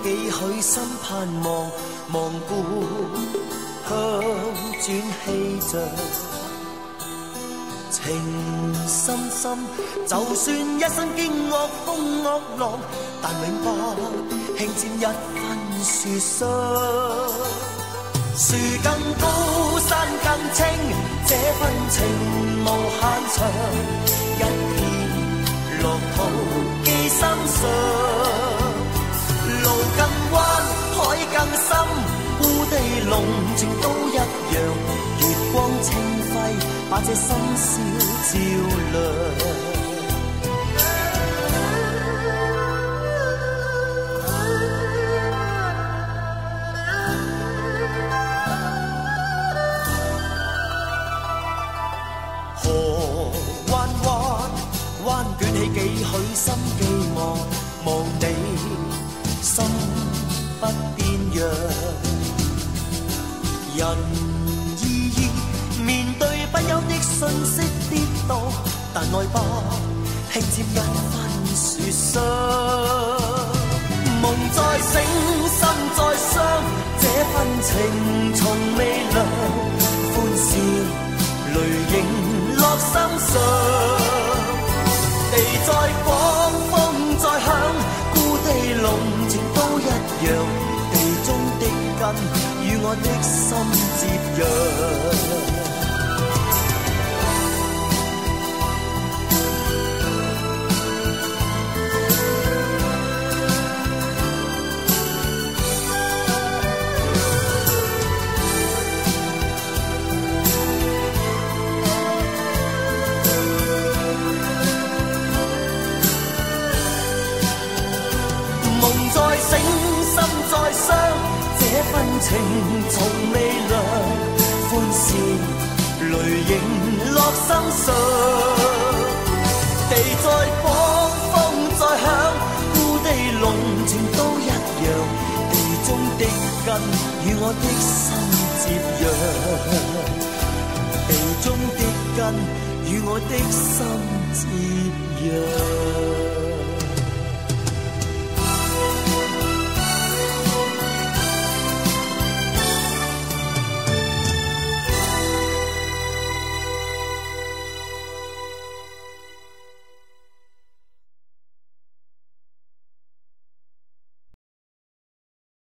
几许心盼望，望故乡转气象。情深深，就算一生经恶风恶浪，但永不轻沾一分雪霜。树更高，山更清，这份情无限长。一片乐土记心上，路更弯，海更深，故地浓情都一样。月光清辉，把这深宵照亮。捲起幾許心寄望，望你心不變樣。人依依面對不休的信息跌宕，但愛不輕佔一分雪霜。夢再醒，心再傷，這份情從未涼。歡笑淚影落心上。地再廣，風再響，故地濃情都一樣。地中的根與我的心接壤。這份情從未涼，歡笑淚影落心上。地再廣，風再響，故地濃情都一樣。地中的根與我的心接壤，地中的根與我的心接壤。